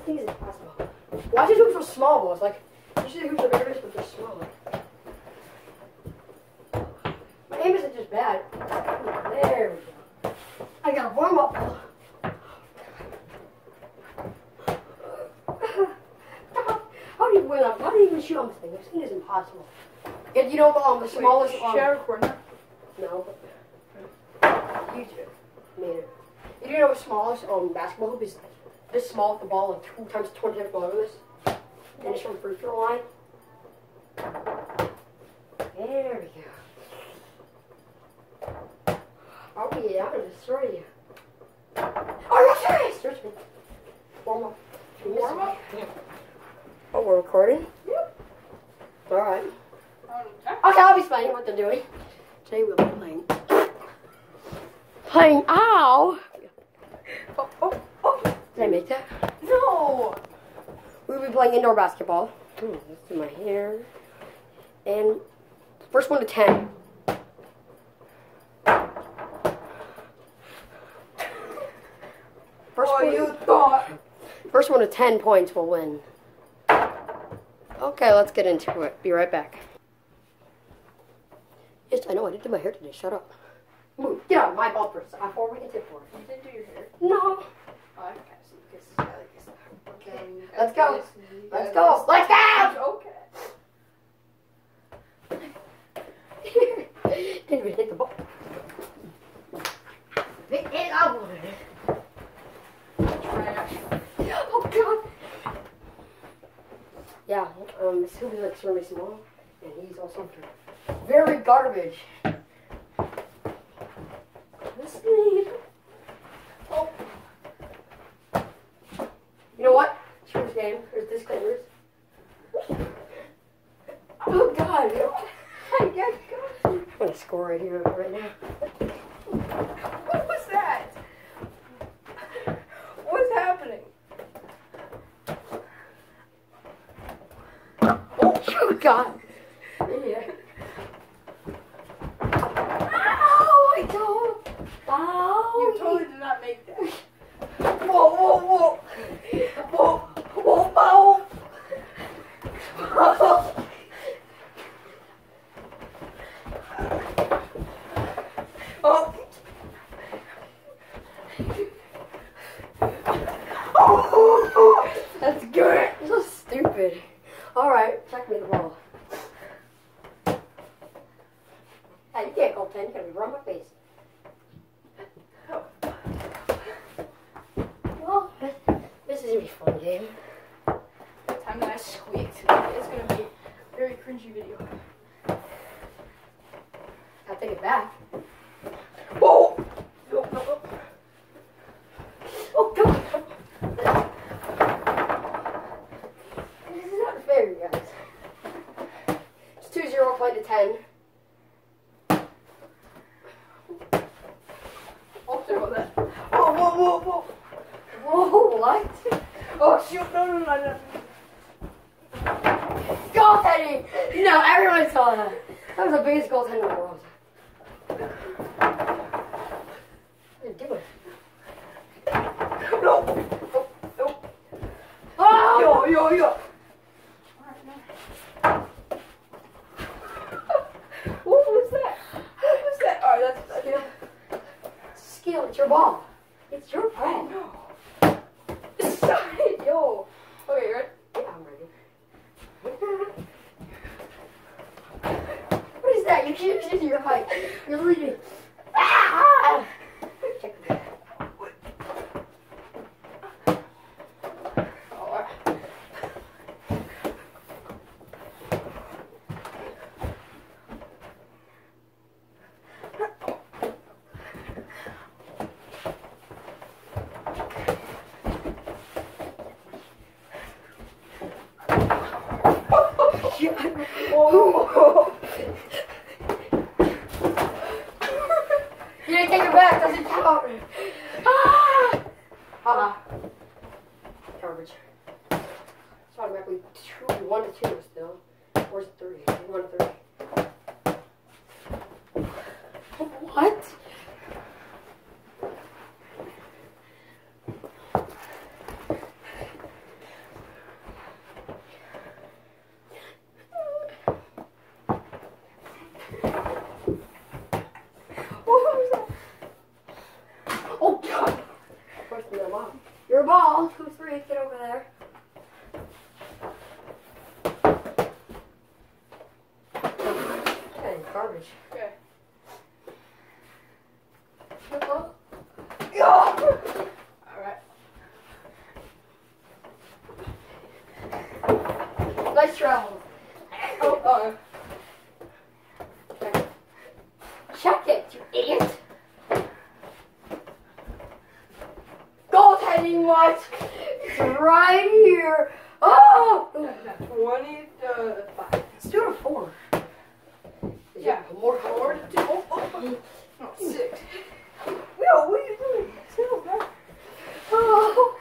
thing is impossible. Why is these hoops so small, boys? Like, usually the hoops are bigger, but they're smaller. My aim isn't just bad. There we go. I gotta warm up. How do you win up? How do you even shoot on this thing? This thing is impossible. And you know the smallest Should I record now? No, but YouTube made it. You do know the smallest basketball hoop is this small with the ball like 2 times 20 times smaller than this? And it's from free throw line. There we go. Oh yeah, I'm gonna destroy you. Oh, you're serious! Search me. Warm up. Warm up? Yeah. Oh, we're recording? Yep. Alright. Okay. Okay, I'll be explaining what they're doing. Today we'll be playing. Ow! Oh. Did I make that? No! We'll be playing indoor basketball. Let's do my hair. And first one to 10. First one to 10 points will win. Okay, let's get into it. Be right back. Yes, I know. I didn't do my hair today. Shut up. Move. Get out of my ball first. Before we can tip for it. You didn't do your hair? No. Oh, I can see this. Okay. Let's go. Let's go. Let's go. Okay. Didn't even hit the ball. Hit it up. Trash. Oh God. Yeah. This hoop is like extremely small, and he's also very garbage. This need. Oh. You know what? Choose game. There's disclaimers. Oh God. I guess I'm gonna score right here, right now. What was that? What's happening? Oh God. Yeah. Ow! I don't. Ow! You totally did not make that. Whoa! Whoa! Whoa! Whoa! Whoa! Whoa! Oh, that's good. So stupid. All right, check me the ball. Hey, you can't go 10. You gotta be right on my face. Well, this is gonna be a fun game. That time that I squeaked, it's gonna be a very cringy video. I'll take it back. Whoa! Oh, God! This is not fair, you guys. It's 2-0 playing to 10. Oh, sorry about that. Whoa! Whoa, what? Oh, shoot! No. Goaltending! No, everyone saw that. That was the biggest goaltender in the world. What are you doing? No! Oh! Yo! What was that? Alright, that's Skill. Skill, it's your ball. It's your ball. No. Sorry, yo. Okay, you ready? Yeah, I'm ready. What is that? You can't see your height. You're leaving. Ah! Check the ball. ball. 2-3. Get over there. Okay, garbage. Okay. Alright. Nice travel. Oh, Check it, you idiot. Goaltending watch. It's right here. Oh! 20 to 5. Let's do it a 4. Yeah. More 4 to 2. Oh, no, 6. No, what are you doing? Still, man. Oh.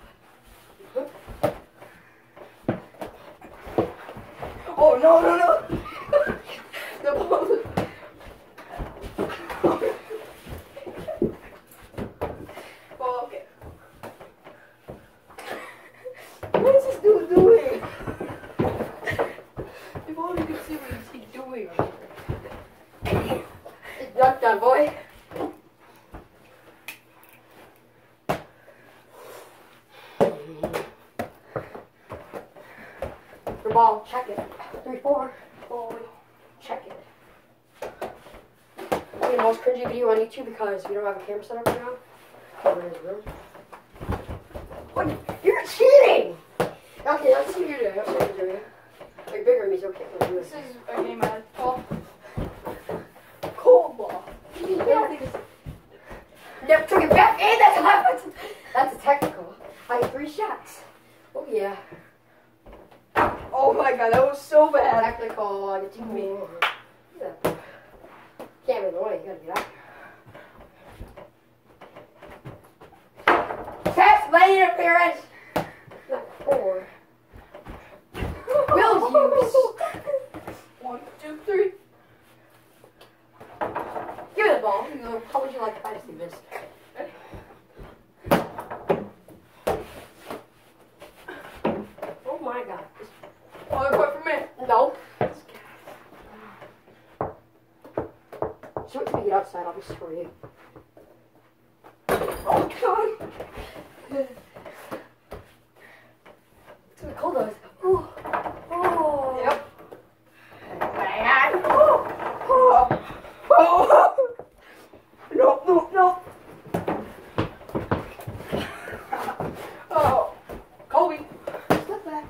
Oh, no. The ball is... Oh, okay. What is this dude doing? If only you could see what he's doing. It's not done, boy. Your ball, check it. 3-4. Ball, check it. The most cringy video on YouTube because we don't have a camera set up right now. Over in his room. What? You're cheating! Okay, let's see what you're doing. Let's see what you're doing. Like, bigger means okay. Let's do This this. is a game I call cold ball. Never took it back. Hey, that's a technical. I had 3 shots. Oh, yeah. Oh my god, that was so bad. Technical. Get to me. Can't move away. You gotta get out. Test lane interference. Not 4. Will's use. 1, 2, 3. Give me the ball. How would you like to fight us through this? Oh my god. Another point for me. No. So wait till we get outside, I'll be sorry. Oh god! It's gonna cold us. Oh. Oh. Yep. Oh. Oh. No. Oh. Kobe. Step back.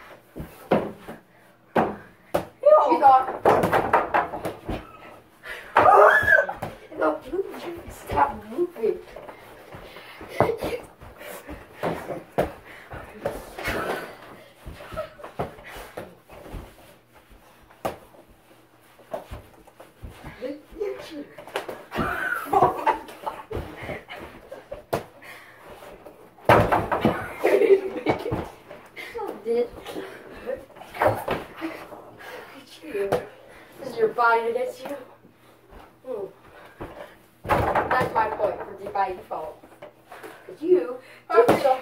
Yo. You thought. No, stop moving. You cheater. Oh my Did. This is your body against you. That's my point for by default. Because you did so.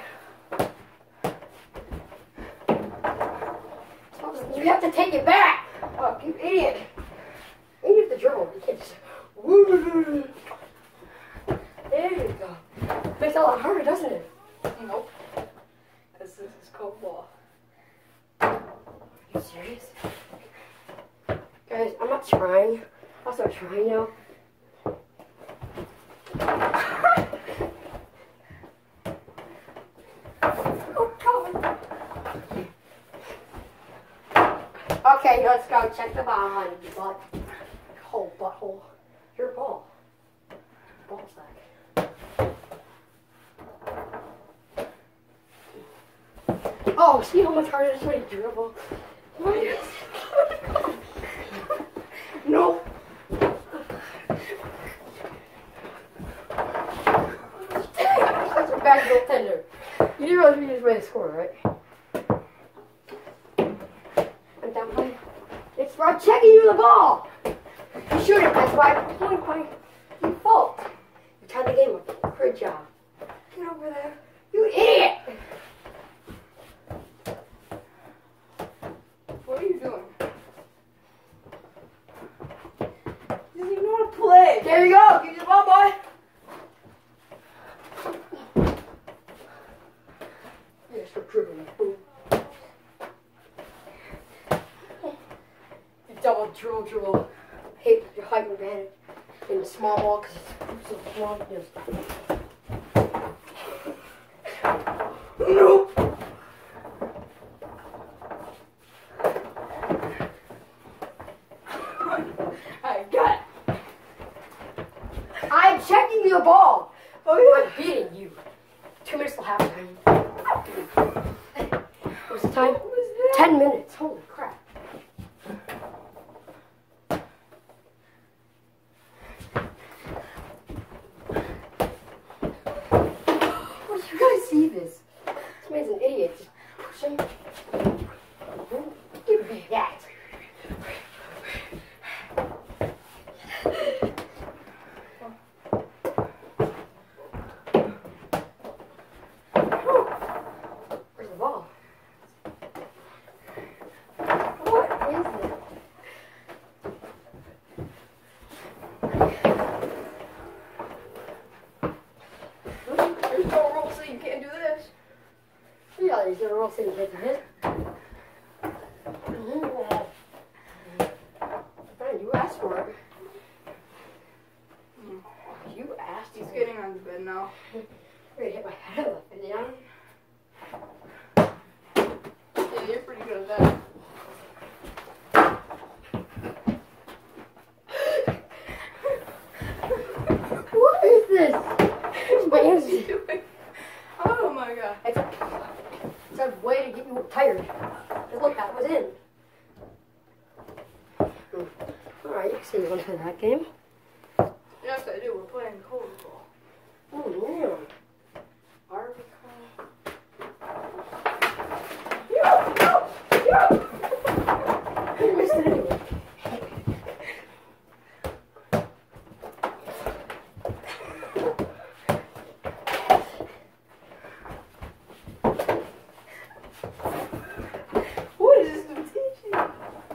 You have to take it back. Oh, you idiot. And you have to dribble. You can't just. Woo. There you go. Makes it a lot harder, doesn't it? Nope. This is cold ball. Are you serious? Guys, I'm not trying. I'll start trying now. Oh, God. Okay, let's go check the ball on your butt. Whole butthole. Your ball. Ball sack. Oh, see how much harder this way to dribble? No. That's a bad goaltender. You didn't realize we just made a score, right? I'm down by. It's for checking you the ball. You shoot it. That's why I'm point by default. You tied the game up. Great job. Get over there. You idiot. What are you doing? He doesn't even know how to play. There you go. Give me the ball, boy. dribble. Hate your height advantage in the small ball because it's so small. Just... No. I got it. I'm checking your ball. Oh I'm beating you. 2 minutes till halftime. What's the time? What was that? 10 minutes. Holy crap. Oh, you guys see this? This man's an idiot. Just push him. Give me that. Where's the ball? What is it? There's no rule saying you can't do this. Yeah, there's no rule saying you can't do this. Fine, you asked for it. You asked. He's getting on the bed now. I'm gonna hit my head up and down. Yeah, you're pretty good at that. What is this? Where's my hands? Oh my god. It's a way to get you tired. Just look, that was in. Alright, you can see you're going to play that game. Yes, I do. We're playing cold ball. Oh, yeah. Are we cold? You missed it anyway. What is this new teaching?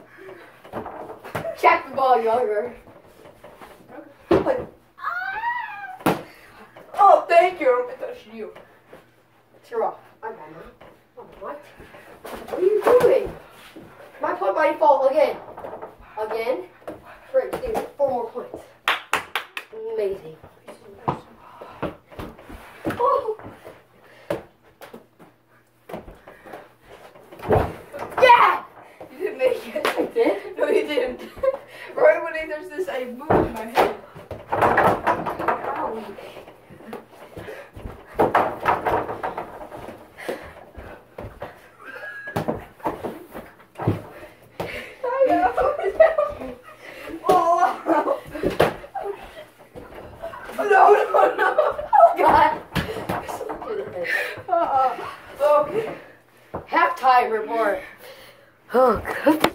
Check the ball, younger. Okay. Oh, thank you. I touched you. You're off. I'm bad now. Oh, what? What are you doing? My point by default again. Again? Great, dude. 4 more points. Amazing. Oh. Yeah! You didn't make it. I did? No, you didn't. Right when there's this, I moved my head. Ow. Oh, God. okay. Halftime report. Oh, God.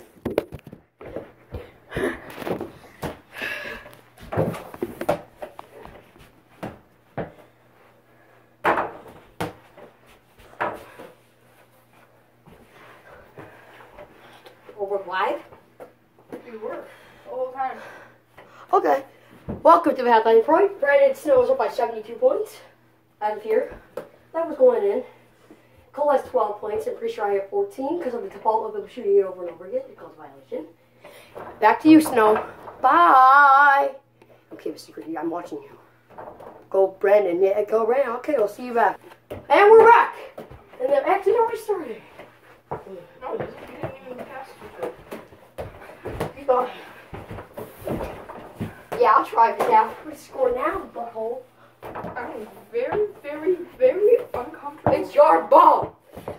Oh, we're live? You were the whole time. Okay. Welcome to the halftime report. Brandon Snow is up by 72 points out of here. That was going in. Cole has 12 points. I'm pretty sure I have 14 because of the default of them shooting it over and over again. It calls violation. Back to you, Snow. Bye. Okay, but secretly, I'm watching you. Go, Brandon. Yeah, go, Brandon. Okay, we'll see you back. And we're back. And the action already started. No, you didn't even pass it. Oh. Yeah, I'll try this out. Let's score now, butthole. I'm very, very, very uncomfortable. It's your ball.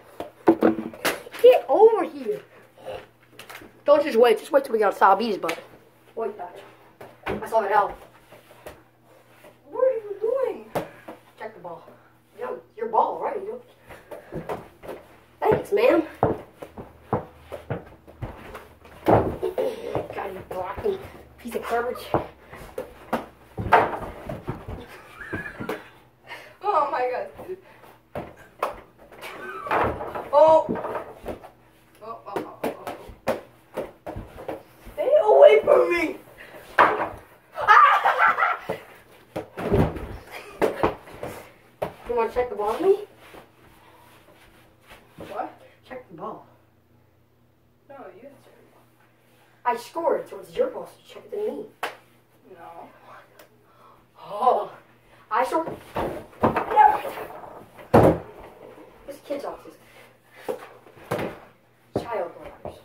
Get over here. Don't just wait. Just wait till we got Sabi's butt. Wait, that. I saw it out. What are you doing? Check the ball. Yeah, your ball, right? You Thanks, ma'am. God, you blocking piece of garbage. Oh my god. Oh. Stay away from me. You want to check the ball with me? What? Check the ball. No, you answer. I scored, so it's your ball, so check it to me. No. Oh, I scored. This kid's autistic. Child lovers.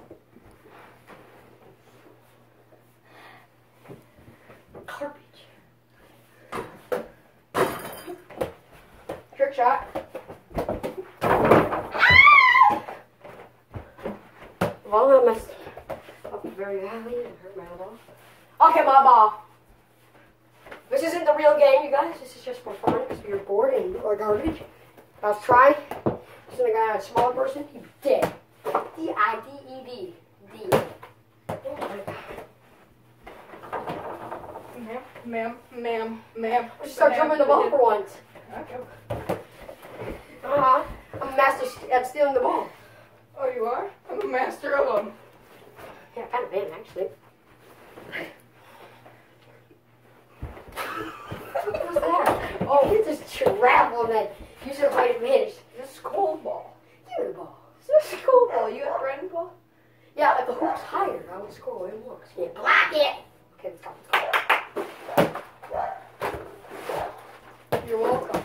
Garbage. Trick shot. Well, I messed up very badly and hurt my elbow. Okay, my ball. This isn't the real game, you guys. This is just for fun because we were bored and or garbage. I was trying. This is a guy, a small person. He's dead. D-I-D-E-D. D. Oh my god. Ma'am. Just start jumping the ball for once. Okay. I'm a master at stealing the ball. Oh, you are? I'm a master of them. Yeah, kind of am, actually. What's that? Oh, you just travel and then use it to play advantage. This is cold ball. Give me the ball. This is cold ball. You got red ball? Yeah, if the hoop's higher, I would score way more. So you block it. Okay, let's go. You're welcome.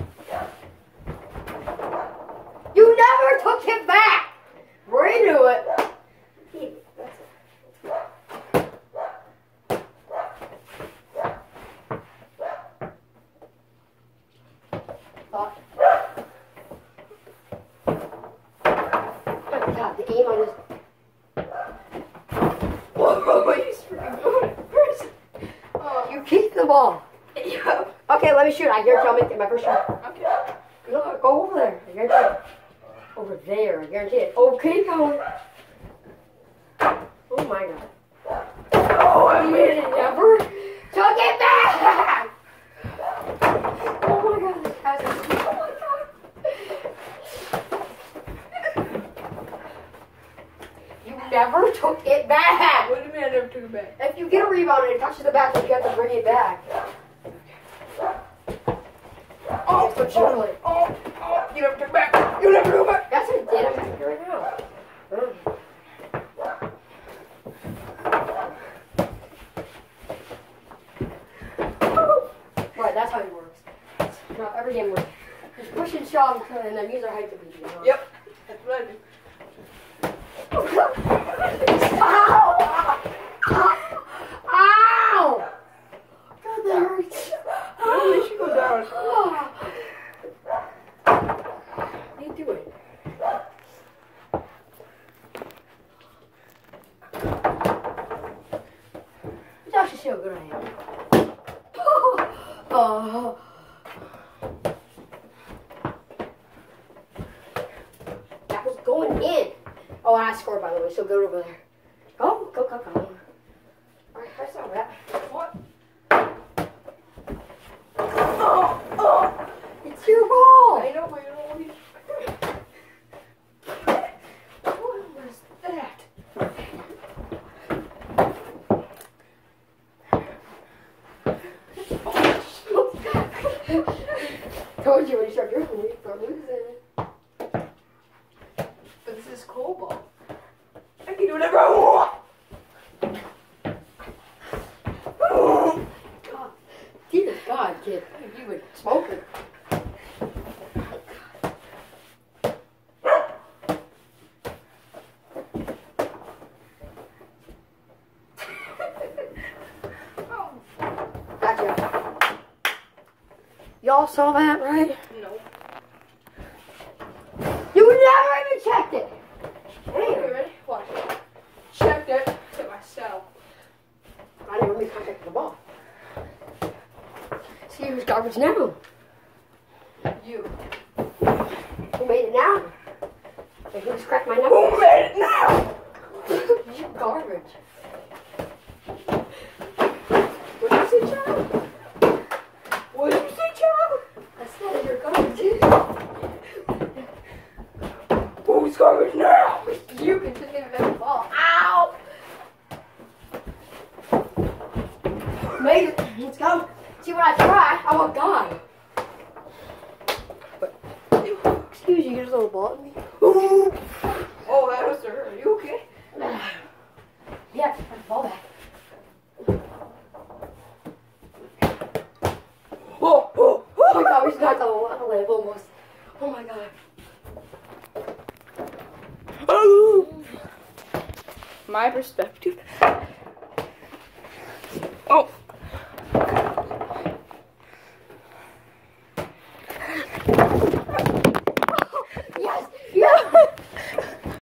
You never took it back! Redo it. That's it. Thought. Oh my god, the aim on this. Whoa, he's freaking good. You kicked the ball. Yeah. Okay, let me shoot. I guarantee I'll make it my first shot. Okay. No, go over there. I guarantee it. Over there, I guarantee it. Okay, Colin. Oh my god. Oh, I made it. Never took it back! Oh my god, this guy's a oh my god. You never took it back! What do you mean I never took it back? If you get a rebound and it touches the back, you have to bring it back. Oh, Legitimately. oh, you never took it back. You never took it back. That's what it did. I'm back here right now. Right, that's how it works. No, every game works. Just push and shove and then use our height to beat you. Yep. That's what I do. Ow! Ow! God, that hurts. Oh, you should go down. What are you doing? Josh is so good at him. Oh. That was going in. Oh, and I scored, by the way, so go over there. Go. Alright, I saw that. What? It's your ball. I know, but you don't want me. What was that? Told you when you start drinking, you start losing. But this is cold ball. I can do whatever I want. God, dear God, kid, you would smoke it. Gotcha. Y'all saw that, right? No. You never even checked it. Okay, Damn. ready? Watch it. Checked it to myself. I didn't really contact the ball. See who's garbage now? You. Who made it now? Like, who just cracked my knuckles? Who made it now? You garbage. What did you say, child? What did you say, child? I said you're garbage. Who's garbage now? You can just get that ball. Ow! Made it. Let's go. See when I try, I'm a guy. But, excuse you, you just little ball at me. Oh, that was her. Are you okay? Yeah, ball back. Oh my god, we just got the lamp almost. Oh my god. My perspective. Oh.